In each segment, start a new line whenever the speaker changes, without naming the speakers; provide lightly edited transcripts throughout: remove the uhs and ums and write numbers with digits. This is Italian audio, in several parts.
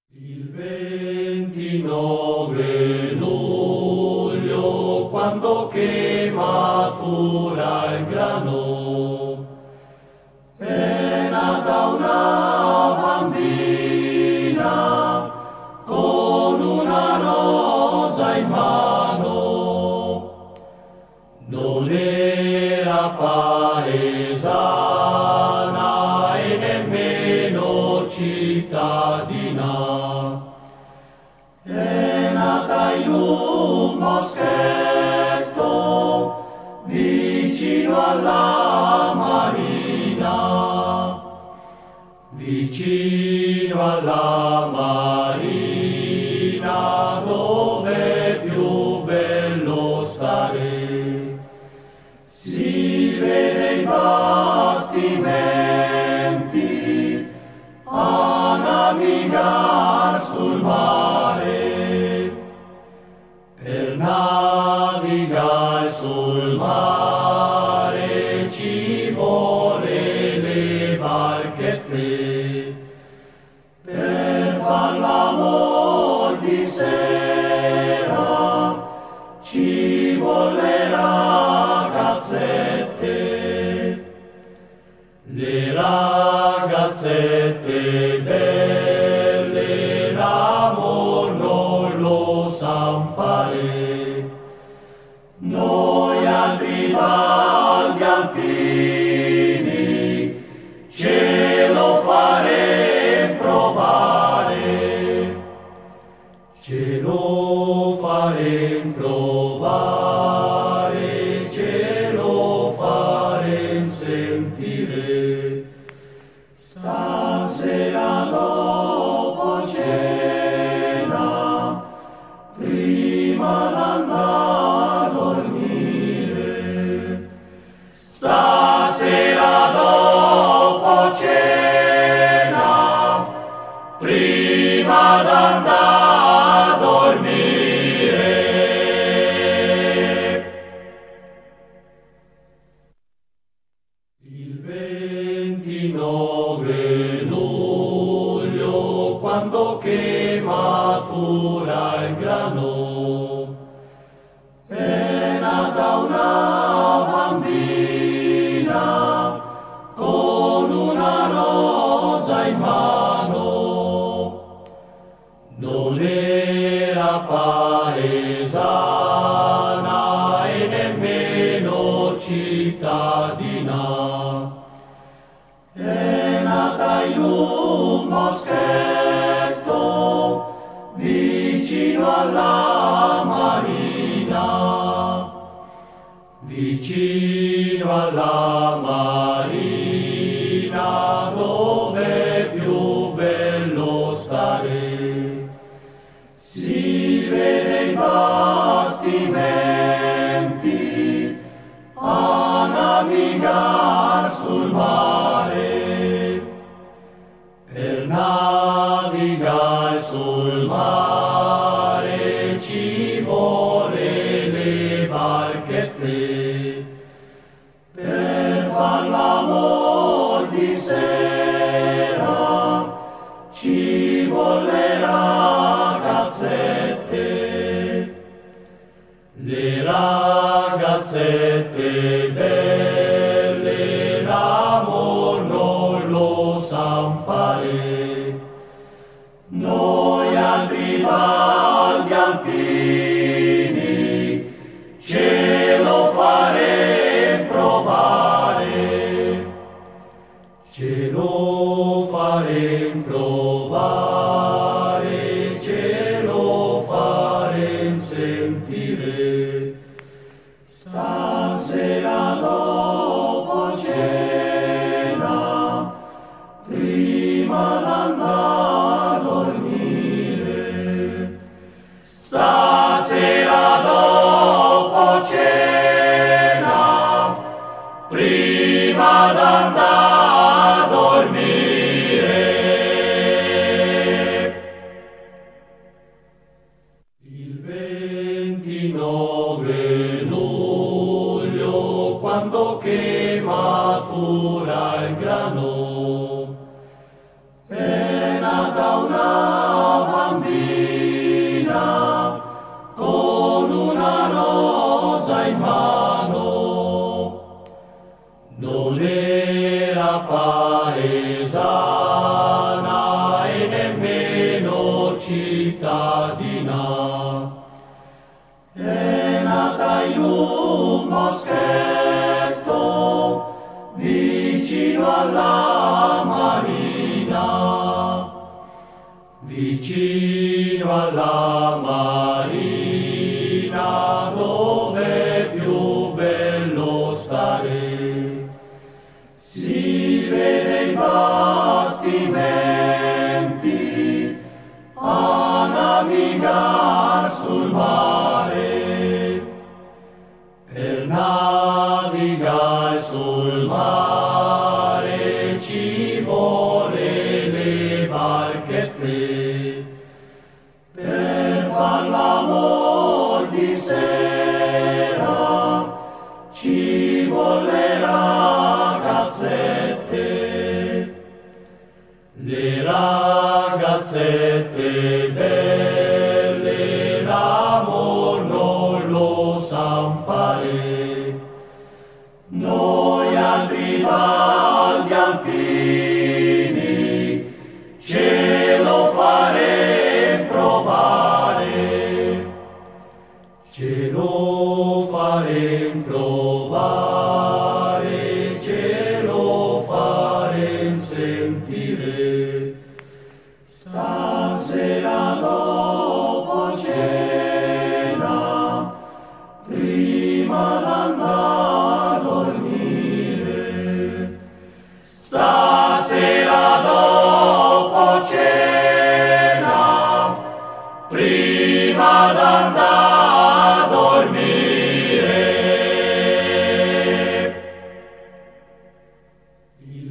Il 29 luglio, quando che matura il grano, è nata una bambina con una rosa in mano. Non era paesana e nemmeno cittadina. È nata in un boschetto vicino alla marina, vicino alla marina, dove è più bello stare. Si vede i bastimenti a navigar sul mare. Per navigare sul mare ci vuole le barchette. Per far l'amor di sera ci vuole ragazzette. Le ragazzette belle l'amor non lo san fare. Noi altri baldi alpini ce lo farem provare. Ce lo farem provare, ce lo farem sentire. Stasera dopo cena, prima d'andare a dormire. Stasera dopo cena, prima d'andare a dormire. Il 29 luglio, quando che matura il grano, è nata una bambina con una rosa in mano. Non era paesana e nemmeno cittadina. È nata in un boschetto vicino alla marina, vicino alla marina, dove è più bello stare. Si vede i bastimenti a navigar sul mare. Per navigare sul mare ci vuole le barchette. Per far l'amor di sera ci vuole ragazzette. Le ragazzette belle l'amor non lo san fare. Noi altri baldi alpini ce lo farem provare. Ce lo farem provare, ce lo farem sentire. Stasera dopo cena, prima d'andare a dormire. Stasera dopo cena, prima d'andare a dormire. cittadina. È nata in un boschetto vicino alla marina, vicino alla marina, dove è più bello stare. Si vede i bastimenti a navigar sul mare, per navigare sul mare ci vuole le barchette, per far l'amor di sera ci vuole ragazzette, le ragazzette belle l'amor non lo san fare. Noi altri valdi alpini ce lo farem provare, ce lo farem provare, ce lo farem sentire. Stasera dopo cena, prima d'andare a dormire, stasera dopo cena, prima d'andare a dormire. Il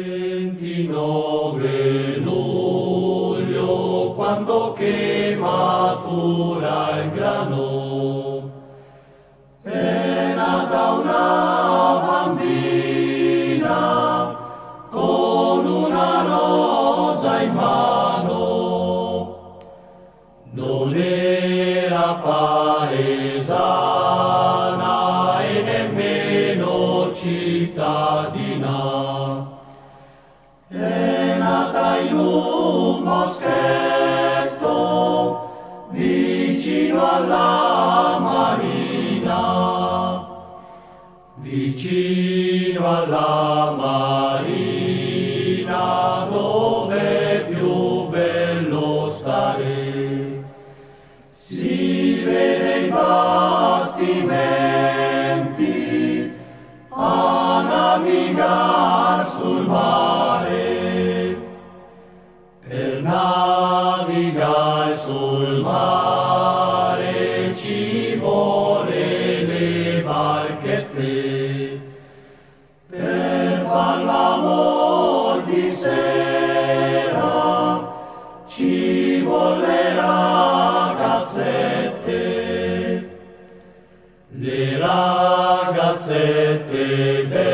29 luglio, quando che matura il grano, è nata una bambina con una rosa in mano. Non era paesana e nemmeno cittadina. È nata in un boschetto vicino alla marina, vicino alla marina, dove è più bello stare. Si vede i bastimenti a navigar sul mare, per navigare sul mare ci vuole le barchette, per far l'amor di sera ci vuole ragazzette, le ragazzette belle